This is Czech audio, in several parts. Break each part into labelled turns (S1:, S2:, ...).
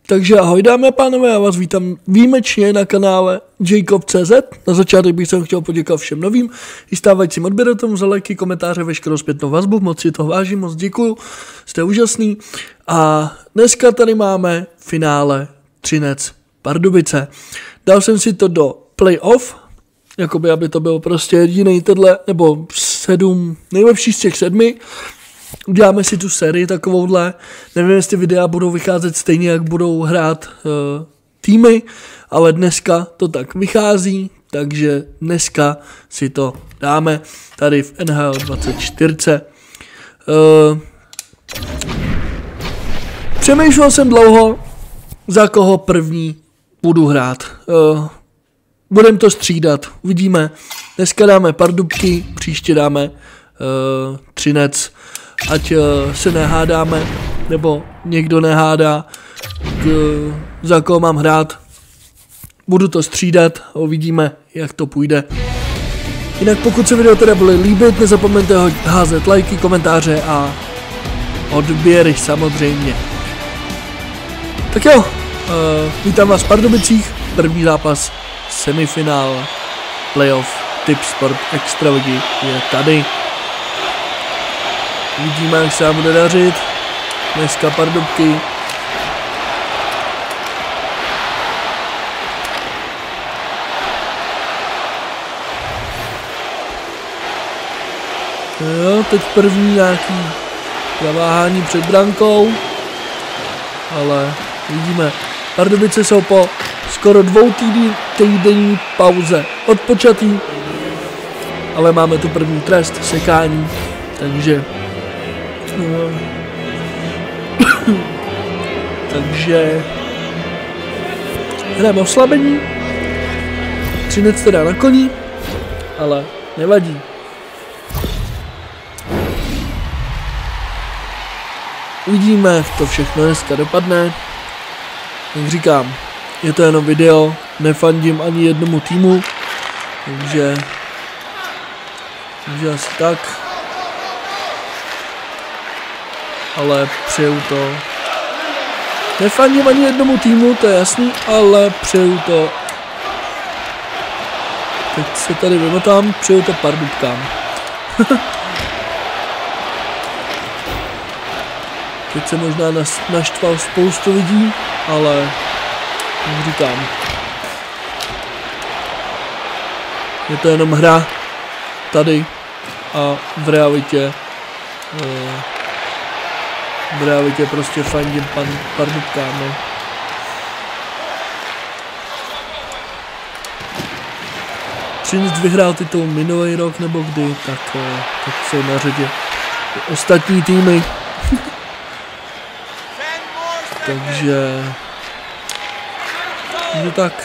S1: Takže ahoj dámy a pánové, já vás vítám výjimečně na kanále Jacob.cz. Na začátek bych chtěl poděkovat všem novým i stávajícím odběratelům za lajky, komentáře, veškerou zpětnou vazbu, moc si toho vážím, moc děkuju, jste úžasný. A dneska tady máme finále Třinec Pardubice. Dal jsem si to do playoff, jakoby aby to bylo prostě jediný tenhle, nebo 7, nejlepší z těch 7. Uděláme si tu sérii takovouhle, nevím, jestli videa budou vycházet stejně, jak budou hrát týmy, ale dneska to tak vychází, takže dneska si to dáme tady v NHL 24. Přemýšlel jsem dlouho, za koho první budu hrát. Budeme to střídat, uvidíme. Dneska dáme Pardubky, příště dáme Třinec. Ať se nehádáme, nebo někdo nehádá, za koho mám hrát. Budu to střídat a uvidíme, jak to půjde. Jinak pokud se video teda bude líbit, nezapomeňte házet lajky, komentáře a odběry samozřejmě. Tak jo, vítám vás v Pardubicích, první zápas, semifinál, playoff, Tip Sport Extraligy je tady. Vidíme, jak se nám bude dařit. Dneska Pardubky. Jo, teď první nějaký zaváhání před brankou. Ale vidíme. Pardubice jsou po skoro 2 týdenní pauze odpočatý. Ale máme tu první trest, sekání. Takže hrajeme oslabení. Třinec teda na koni, ale nevadí. Uvidíme, jak to všechno dneska dopadne. Jak říkám, je to jenom video, nefandím ani jednomu týmu, takže asi tak. Ale přeju to. Nefandím ani jednomu týmu, to je jasný, ale přeju to. Teď se tady vymotám, přeju to Pardubkám. Teď se možná naštval spoustu lidí, ale jak říkám. Je to jenom hra tady a v realitě prostě fandím Pardubkám, no. Třinec vyhrál titul minulý rok nebo kdy, tak jsou na řadě ostatní týmy. Takže tak.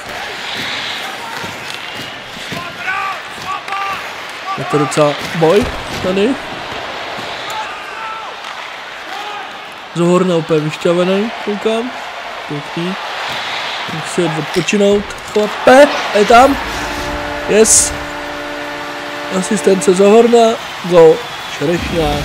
S1: Je to docela boj tady. Zohorna úplně vyšťavený, koukám. Pěkný. Musí jít odpočinout. Chlape, je tam. Yes. Asistence Zohorna. Go. Šerešňák.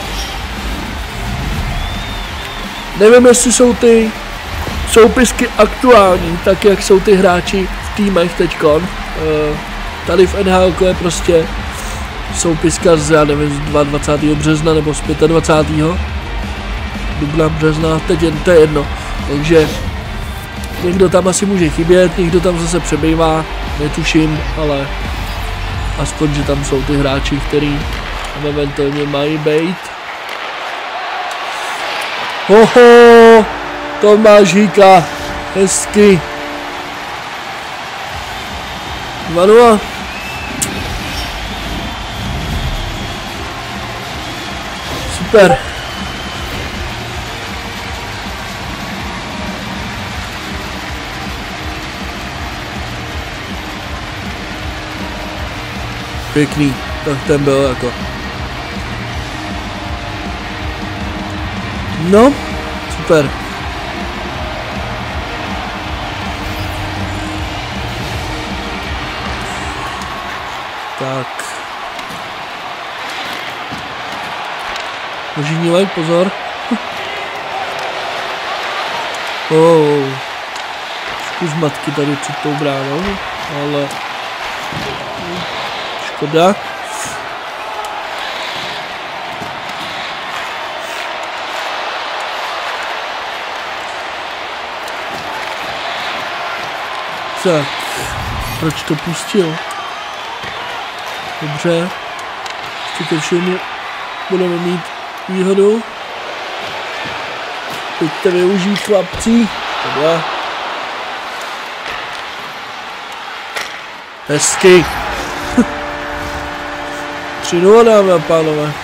S1: Nevím, jestli jsou ty soupisky aktuální, tak jak jsou ty hráči v týmech teďkon. Tady v NHL je prostě soupiska z, já nevím, z 22. března nebo z 25. dubna, března, teď to je jedno. Takže někdo tam asi může chybět, někdo tam zase přebývá, netuším, ale aspoň, že tam jsou ty hráči, který eventuálně mají být. Hoho, Tomáš Hýka, hezky. 2-0. Super. Pěkný, tak ten byl jako. No, super. Tak. Možínilek, pozor. Oh. trošku zmatky tady před tou bránou, ale škoda. Tak, proč to pustil? Dobře, ještě ke všemu budeme mít výhodu. Pojďte využít, chlapci. Tohle. Hezky. 3-0, dámy a pánové.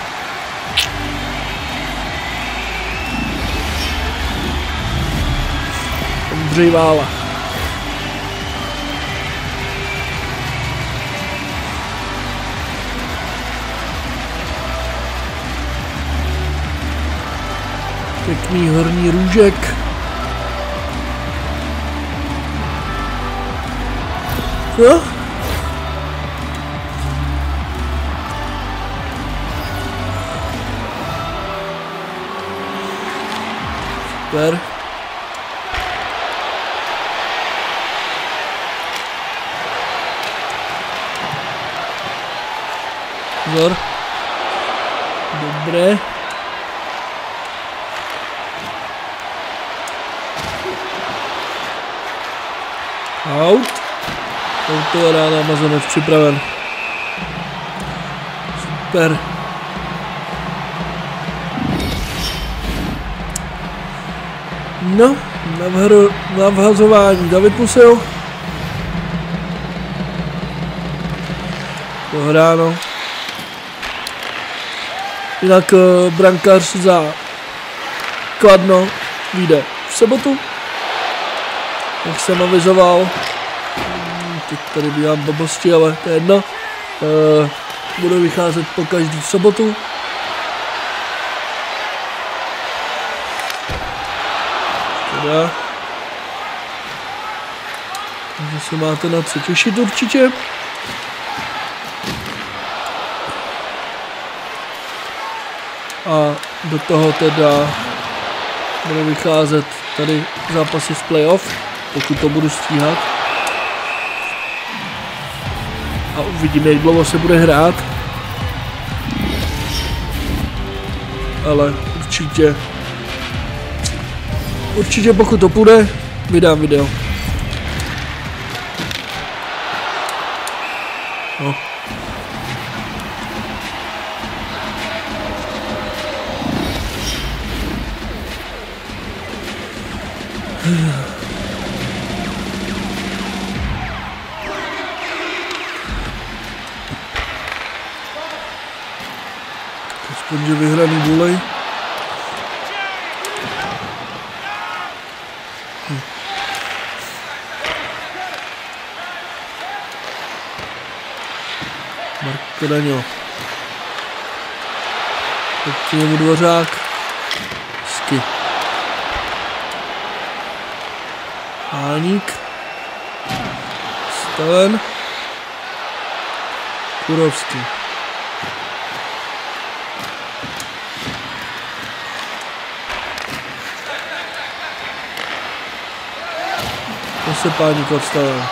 S1: Ondřej Vála. Pěkný horní růžek. Jo? Super. Pozor. Dobré. Out. Auto rána, Amazonec připraven. Super. No, na vhazování David Musil. Dohráno. Jinak brankář za Kladno vyjde v sobotu. Jak jsem avizoval. Teď tady dělám blbosti, ale to je jedno. Budu vycházet po každý v sobotu. Teda. Takže se máte na co těšit určitě. A do toho teda budu vycházet tady zápasy z playoff, pokud to budu stíhat. A uvidíme, jak dlouho se bude hrát. Ale určitě pokud to půjde, vydám video. No. Aspoň, že vyhraný volej. Marko Daňo. Tak k němu Dvořák. Hezky. Háník. Staven. Kurovský. Zase Páník odstaven.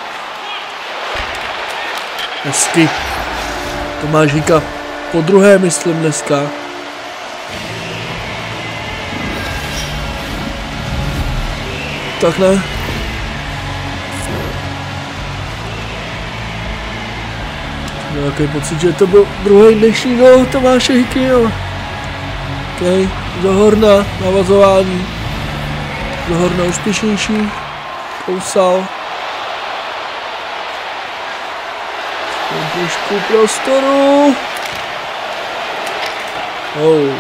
S1: Hezky. Tomáš Hika po druhé, myslím, dneska. Tak ne. Nějaký pocit, že to byl druhý dnešní gol Tomáše Hiky, jo. OK, Zohorna, navazování. Zohorna úspěšnější. Kousal. Trošku prostoru. Oh.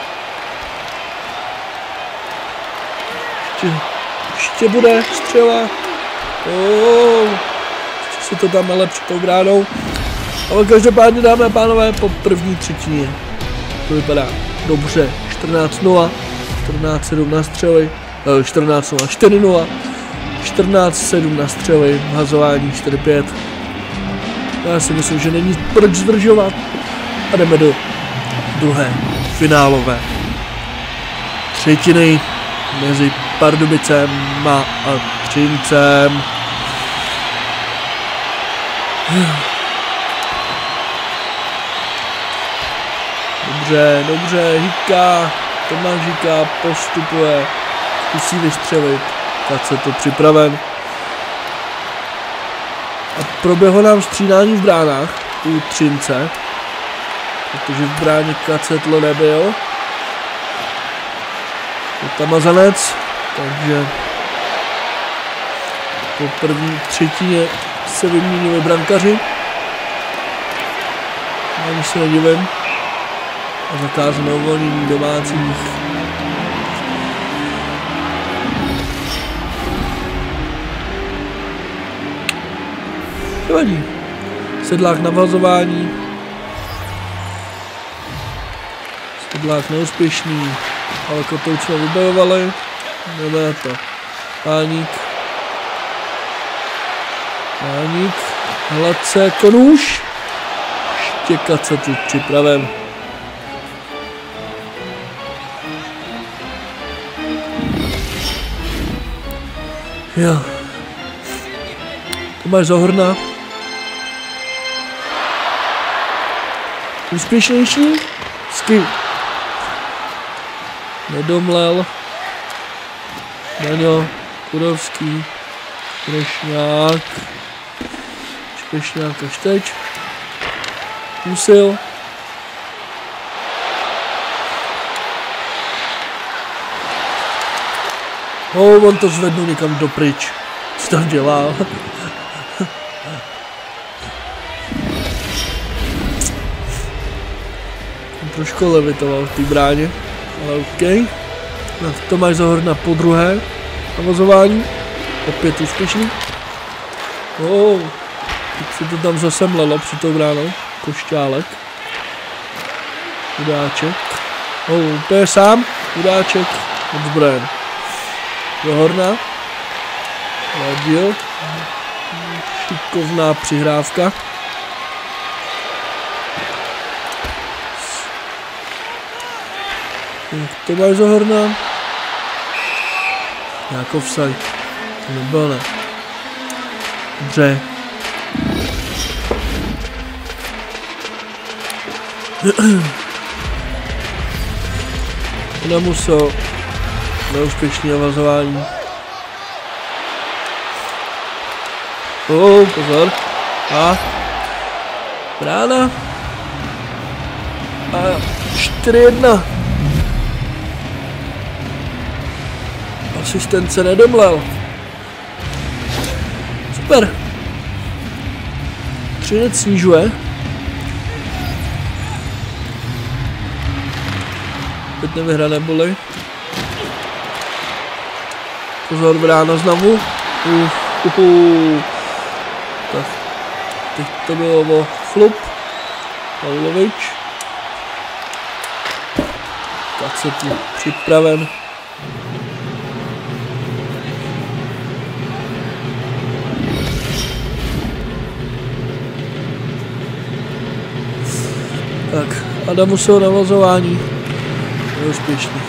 S1: Ještě bude střela. Oh. Ještě se to tam lepší tou bránou. Ale každopádně, dámy a pánové, po první třetině to vypadá dobře. 14-0, 14-7 na střely, 14-0, 4-0, 14-7 na střely, hazování 4-5. Já si myslím, že není proč zdržovat. A jdeme do druhé finálové třetiny mezi Pardubicem a Třincem. Dobře, dobře, Hýka. Tomáš Hýka postupuje. Zkusí vystřelit. Tak se to připraven. A proběhlo nám střídání v bránách u Třince. Protože v bráně Kacetlo nebyl. Je tam Mazanec. Takže po první třetině se vyměnili brankaři. Ani se nedivím. A zakázané uvolnění domácích. Nevadí. Sedlák na vazování. Sedlák neúspěšný. Ale Kotouč jsme vybojovali. Jdeme na to. Páník. Páník. Hladce. Konůž. Štěkat se tu připraven. Jo. Tomáš Zohorna. Úspěšnější. Sky. Nedomlel. Daňo. Kurovský. Krešňák. Špešňák až teď. Musil. On to zvednu někam dopryč. Co tam dělá? Trošku levitoval v té bráně, ale OK. Tomáš Zohorna po druhé navazování. Opět úspěšný. Teď se to tam zasemlelo před tou bránou. Košťálek. Hudáček. Úplně sám. Hudáček. Odzbrojen. Zohorna. Ladil. Šikovná přihrávka. Tomáš Zohorna. Jak offside. To nebylo, ne. Dobře. Nemusel. Neúspěšný navazování. Pozor. A brána. A 4-1. Asistence nedomlel. Super. Třinec snižuje. Teď nevyhrané boli. Pozor, brána znovu. Tak. Teď to bylo o chlup. Pavlovič. Tak se tu připraven. Tak, Adamusov navazování. Neúspěšný.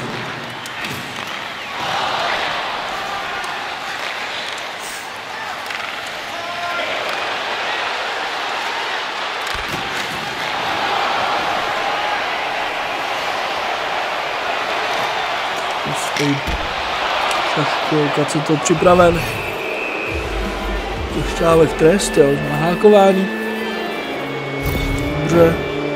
S1: Saško, Kacetlo připraven. Košťálek trest, jo, nahákování. Dobře.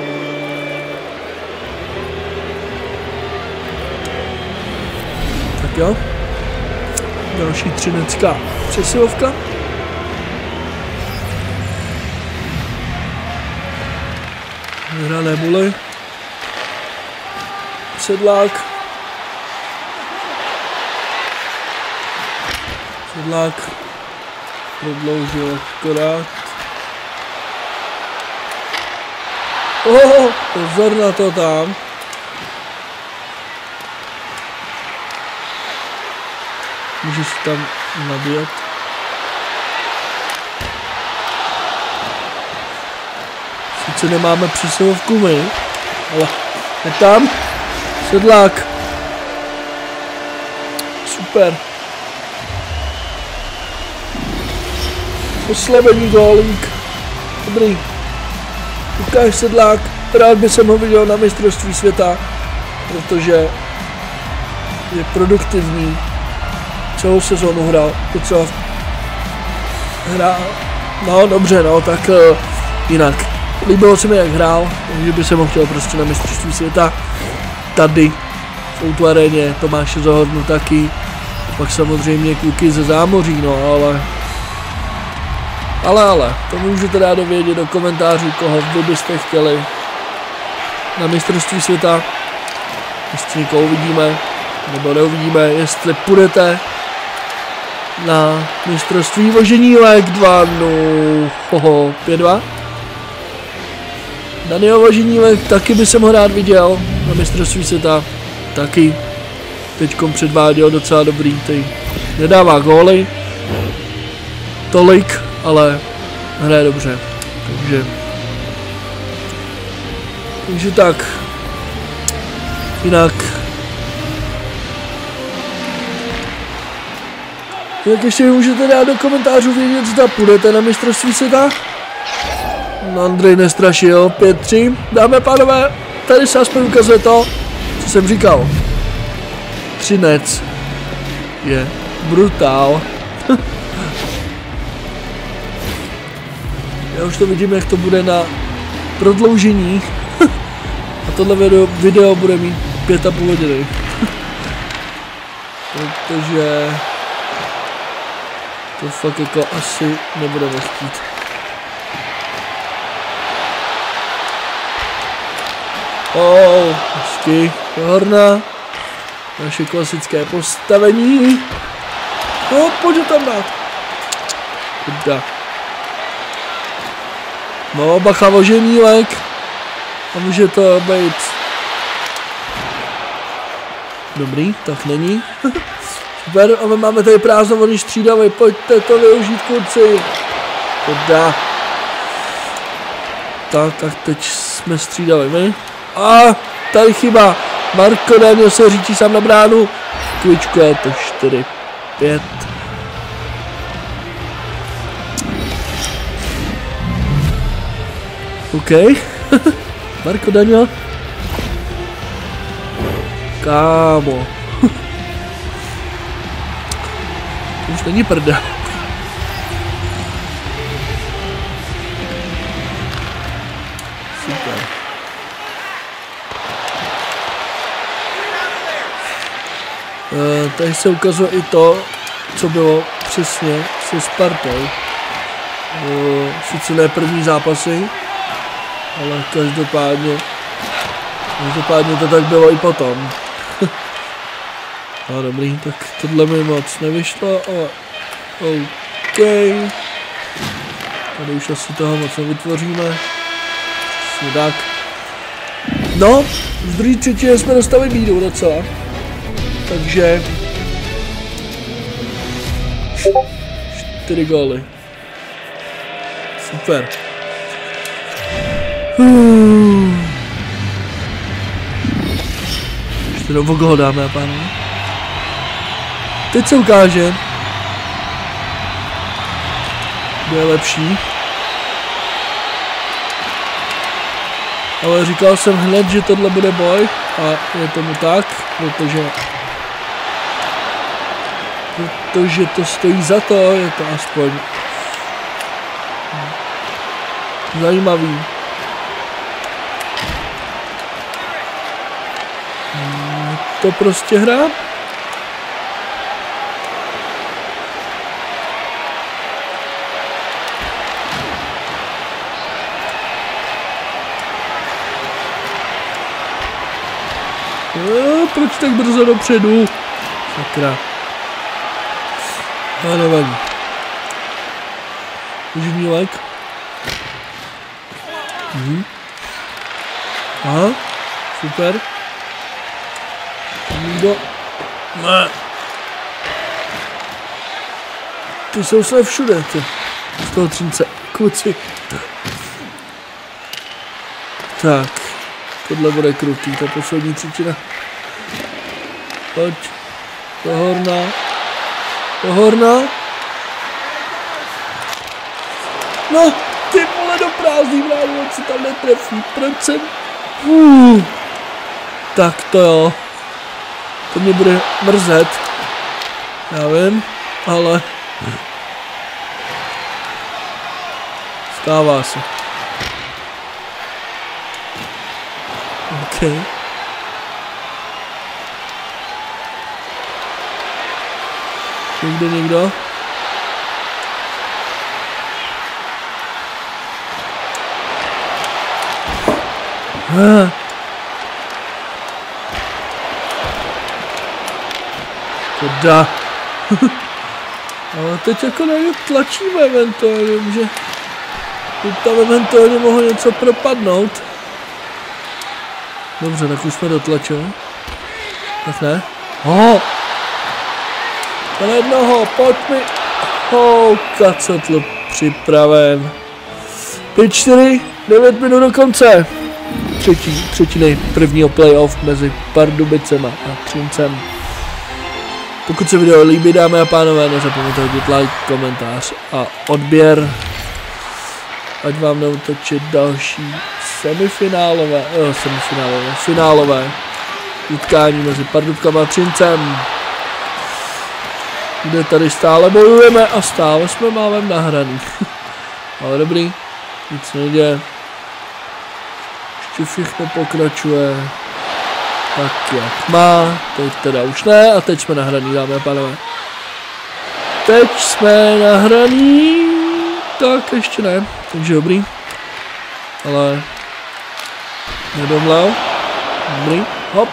S1: Tak jo. Další třinecká přesilovka. Vyhrané buly. Sedlák. Sedlák prodloužil akorát. Pozor na to tam. Můžeš tam nabíjet. Sice nemáme přesilovku my, ale je tam. Sedlák. Super. Oslabení gólík. Dobrý. Lukáš Sedlák, rád by jsem ho viděl na mistrovství světa, protože je produktivní. Celou sezónu hrál docela. No dobře, no, tak jinak. Líbilo se mi, jak hrál, takže by se mohl chtěl prostě na mistrovství světa. Tady v Outu aréně Tomáše Zohornu taky. Pak samozřejmě kluky ze zámoří, no, ale, to můžete dát dovědět do komentářů, koho vy byste chtěli na mistrovství světa. Jestli někoho uvidíme, nebo neuvidíme, jestli půjdete na mistrovství Voženílek 5-2. Daniel Voženílek taky by jsem ho rád viděl na mistrovství světa, taky teďkom předváděl docela dobrý, nedává góly tolik, ale hraje dobře, takže tak, jinak ještě můžete dát do komentářů vědět, zda půjdete na mistrovství světa. Andrej nestrašil, 5-3, dámy a pánové, tady se aspoň ukazuje to, co jsem říkal. Třinec je brutál. Já už to vidím, jak to bude na prodloužení. A tohle video bude mít 5,5 hodiny. Protože to fakt jako asi nebudeme chtít. Hezky, Horna. Naše klasické postavení. No, pojď tam dát. Kuda. No, bacha, Voženílek. A může to být dobrý, tak není. Super, a my máme tady prázdno, oni střídavý, pojďte to využít, kluci. Kuda. Tak teď jsme střídali my. A tady chyba. Marko Daniel se řítí sám na bránu. Kvičko je to 4-5. OK. Marko Daniel. Kámo. To už není prda. Super. Tady se ukazuje i to, co bylo přesně se Spartou. Sice ne první zápasy, ale každopádně to tak bylo i potom. No dobrý, tak tohle mi moc nevyšlo, ale OK. Tady už asi toho moc nevytvoříme. Přesně tak. No, v druhé třetině jsme dostali bídu docela. Takže 4 góly. Super. Ještě do gól, dáme a pánové. Teď se ukáže, kdo je lepší. Ale říkal jsem hned, že tohle bude boj a je tomu tak, protože to stojí za to, je to aspoň zajímavý. To prostě hra. Proč tak brzo dopředu? Sakra. No, nevadí. Voženílek. Aha, super. Nikdo. Ne. Ty jsou se všude, ty. Z toho Třince. Kluci. Tak. Tohle bude krutý, ta poslední třetina. Pojď. Do Horna. No, ty vole do prázdný bránu, on se tam netrefí, proč jsem... Tak to jo. To mě bude mrzet. Já vím, ale... Stává se. OK. Někde někdo? Koda. Ale teď jako na ně tlačíme eventuálně, že tam eventuálně mohlo něco propadnout. Dobře, tak už jsme dotlačili. Tak ne. Na jednoho, pojď mi. Kacetl připraven. 5-4, 9 minut do konce. Třetí prvního playoff mezi Pardubicema a Třincem. Pokud se video líbí, dámy a pánové, nezapomeňte hodit like, komentář a odběr. Ať vám neutočit další finálové utkání mezi Pardubkama a Třincem. Kde tady stále bojujeme a stále jsme málem nahraný. Ale dobrý, nic nejde. Ještě všechno pokračuje tak, jak má. Teď teda už ne a teď jsme nahraný, dámy a pánové. Teď jsme nahraný. Tak ještě ne, takže dobrý. Ale nedomlel. Dobrý, hop.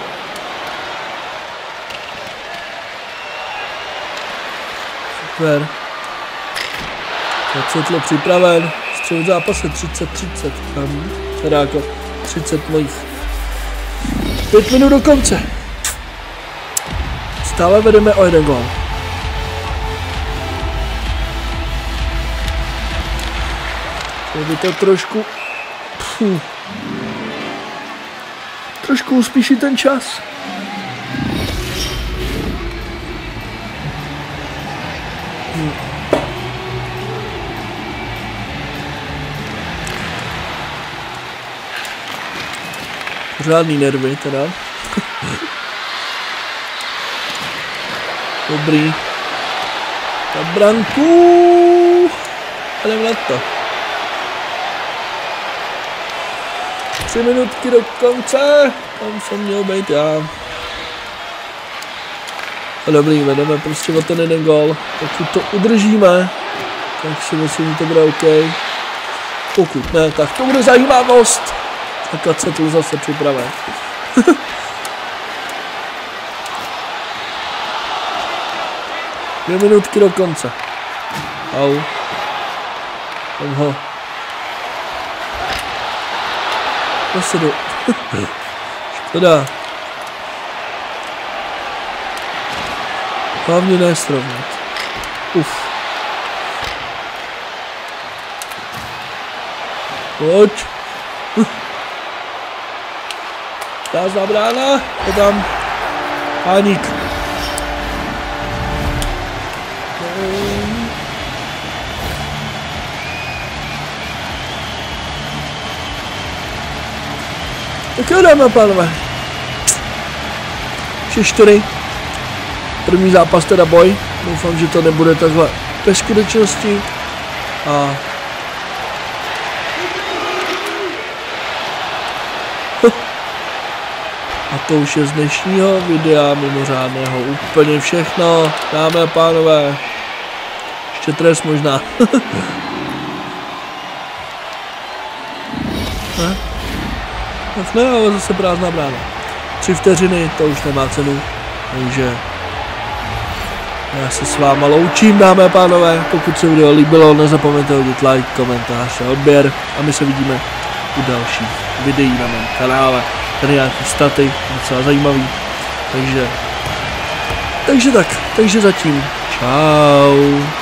S1: Super. Kacetl připraven. Střel v zápase 30-30. Teda jako 30 mojich. 5 minut do konce. Stále vedeme o 1 gól. By to trošku... Trošku uspíší ten čas. Žádný nervy teda. Dobrý. Na branku. Jdem na to. 3 minutky do konce. Tam jsem měl být já. A dobrý, vedeme prostě o ten 1 gól. Pokud to udržíme, tak si myslím, že to bude OK. Pokud ne, tak to bude zajímavost. A Kacetl zase připraven. 2 minutky do konce. Au. Tam ho. Zase jdu. Škoda. Hlavně nesrovnat. Pojď. Prázdná brána, je tam Háník. Tak jo, dáme a pánové. 6-4. První zápas teda boj. Doufám, že to nebude takhle ve skutečnosti. A to už je z dnešního videa mimořádného úplně všechno, dámy a pánové. Ještě trest možná. Ne? Tak ne, ale zase prázdná brána. 3 vteřiny, to už nemá cenu, takže já se s váma loučím, dámy a pánové. Pokud se video líbilo, nezapomeňte hodit like, komentář a odběr a my se vidíme u dalších videí na mém kanále. Tady nějaký staty, docela zajímavý, takže zatím, čau.